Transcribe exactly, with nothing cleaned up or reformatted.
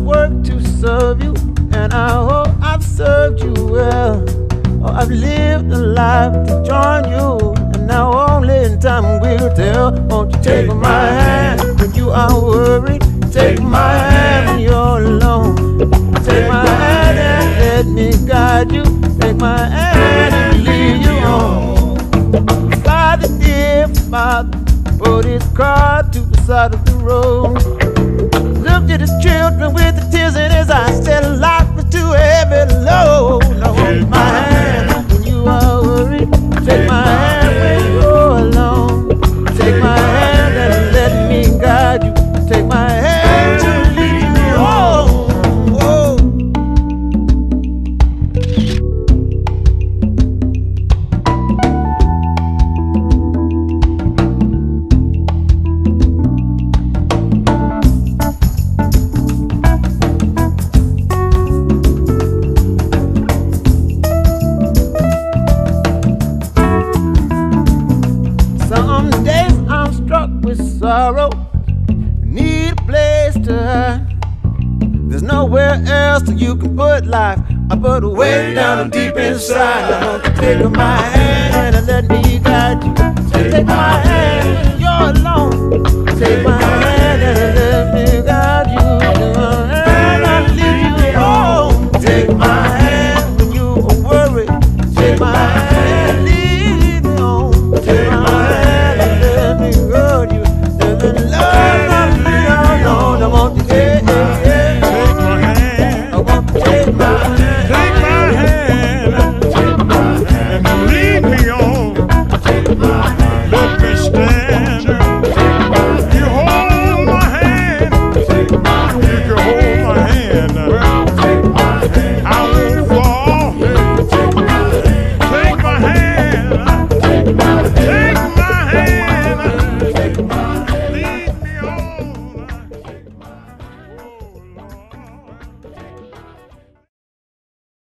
worked to serve you, and I hope I've served you well. Oh, I've lived a life to join you, and now only in time will tell. Won't you take my hand when you are worried? Take my hand when you're alone. Take my hand and let me guide you. Take my hand and lead you on. Father, dear Father, put his car to the side of the road. Looked at his children with the tears in his eyes, said life was too heavy low. Now hold my hand when you are worried. Take my hand when you're alone. Take my hand and let me guide you. Take my hand to lead me home. Oh. Some days I'm struck with sorrow, need a place to hide. There's nowhere else that you can put life. I put it way down deep inside. I want you to take my hand and let me guide you. Take my hand.